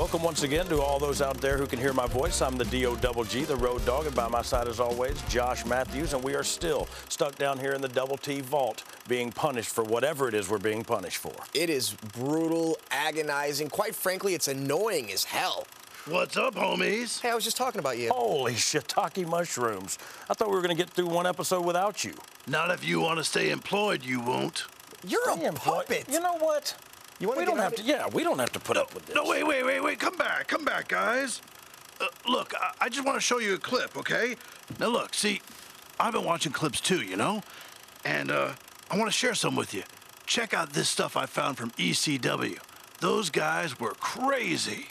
Welcome once again to all those out there who can hear my voice. I'm the D-O-double-G, the Road Dogg, and by my side as always, Josh Matthews, and we are still stuck down here in the Double T vault being punished for whatever it is we're being punished for. It is brutal, agonizing. Quite frankly, it's annoying as hell. What's up, homies? Hey, I was just talking about you. Holy shiitake mushrooms. I thought we were going to get through one episode without you. Not if you want to stay employed, you won't. You're a puppet. You know what? You want we don't have to. Yeah, we don't have to put up with this. No, wait. Come back, guys. Look, I just want to show you a clip, okay? Now, look, see, I've been watching clips too, you know? And I want to share some with you. Check out this stuff I found from ECW. Those guys were crazy.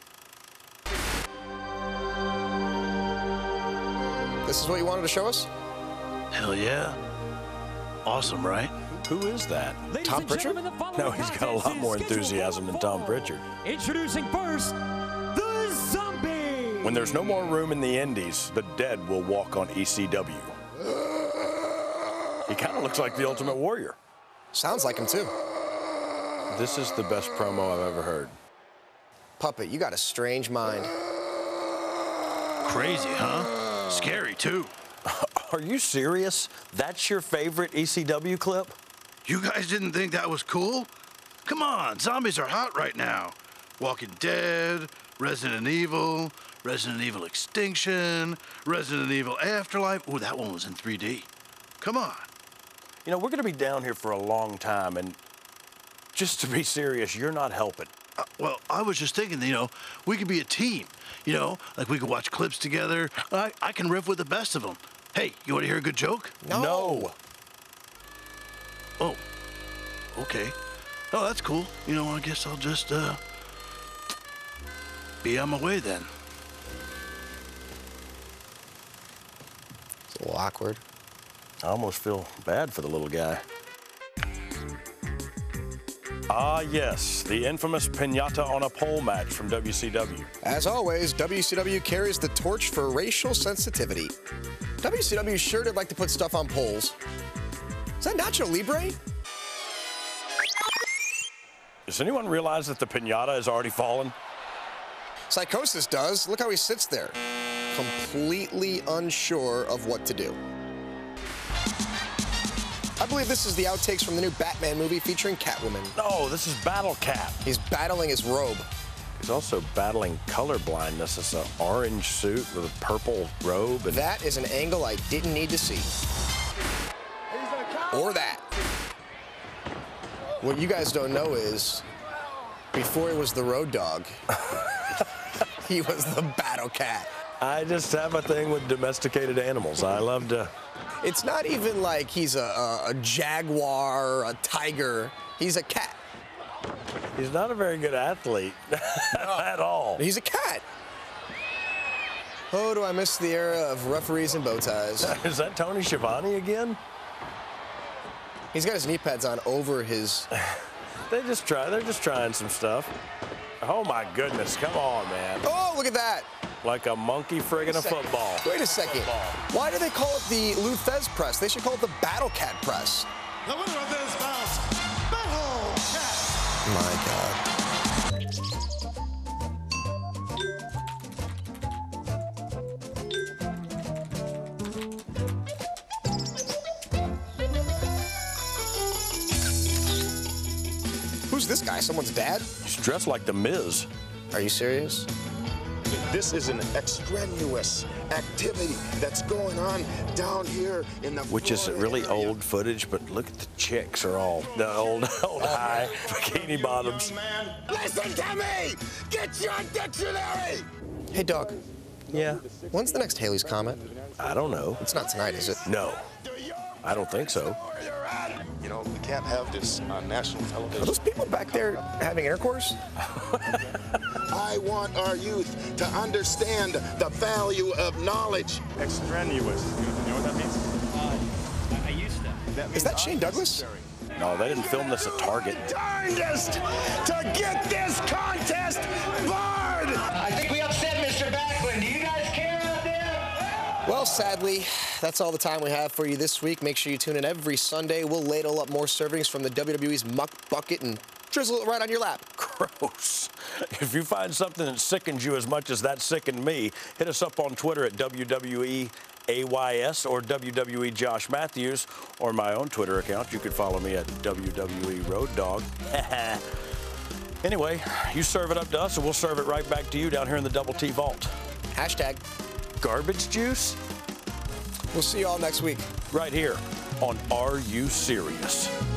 This is what you wanted to show us? Hell yeah. Awesome, right? Who is that? Tom Pritchard? No, he's got a lot more enthusiasm than Tom Pritchard. Introducing first, the Zombie. When there's no more room in the Indies, the dead will walk on ECW. He kind of looks like the Ultimate Warrior. Sounds like him, too. This is the best promo I've ever heard. Puppet, you got a strange mind. Crazy, huh? Scary, too. Are you serious? That's your favorite ECW clip? You guys didn't think that was cool? Come on, zombies are hot right now. Walking Dead, Resident Evil Extinction, Resident Evil Afterlife. Ooh, that one was in 3D. Come on. You know, we're going to be down here for a long time, and just to be serious, you're not helping. Well, I was just thinking, you know, we could be a team. You know, like we could watch clips together. I can riff with the best of them. Hey, you want to hear a good joke? No. Oh, okay. Oh, that's cool. You know, I guess I'll just, be on my way then. It's a little awkward. I almost feel bad for the little guy. Ah, yes, the infamous Pinata on a Pole match from WCW. As always, WCW carries the torch for racial sensitivity. WCW sure did like to put stuff on poles. Is that Nacho Libre? Does anyone realize that the pinata has already fallen? Psychosis does. Look how he sits there, completely unsure of what to do. I believe this is the outtakes from the new Batman movie featuring Catwoman. No, this is Battle Cat. He's battling his robe. He's also battling color blindness. It's an orange suit with a purple robe. And That is an angle I didn't need to see. Or that. What you guys don't know is, before he was the Road Dogg, he was the Battle Cat. I just have a thing with domesticated animals. I love to... It's not even like he's a jaguar, a tiger. He's a cat. He's not a very good athlete at all. He's a cat. Oh, do I miss the era of referees and bow ties. Is that Tony Schiavone again? He's got his knee pads on over his... They're just trying some stuff. Oh, my goodness. Come on, man. Oh, look at that. Like a monkey friggin' a football. Wait a second. Why do they call it the Lou Thesz press? They should call it the Battle Cat press. The winner of this bout, Battle Cat. My God. Who's this guy? Someone's dad? He's dressed like the Miz. Are you serious? This is an extraneous activity that's going on down here in the Which is really old footage, but look at the chicks are all the old high bikini bottoms. Listen to me! Get your dictionary! Hey, dog. Yeah. When's the next Halley's Comet? I don't know. It's not tonight, is it? No. I don't think so. You know, we can't have this on national Are television. those people back there having intercourse? I want our youth to understand the value of knowledge. Extraneous. You know what that means? I used to. Is that Shane Douglas? No, they didn't film this at Target. Darndest to get this contest barred! I think we upset Mr. Backlund. Do you guys care out there? Well, sadly, that's all the time we have for you this week. Make sure you tune in every Sunday. We'll ladle up more servings from the WWE's Muck Bucket and drizzle it right on your lap. Gross. If you find something that sickens you as much as that sickened me, hit us up on Twitter at WWE AYS or WWE Josh Matthews, or my own Twitter account. You could follow me at WWE Road Dog. Anyway, you serve it up to us, and we'll serve it right back to you down here in the Double T Vault. Hashtag Garbage juice? We'll see you all next week. Right here on Are You Serious?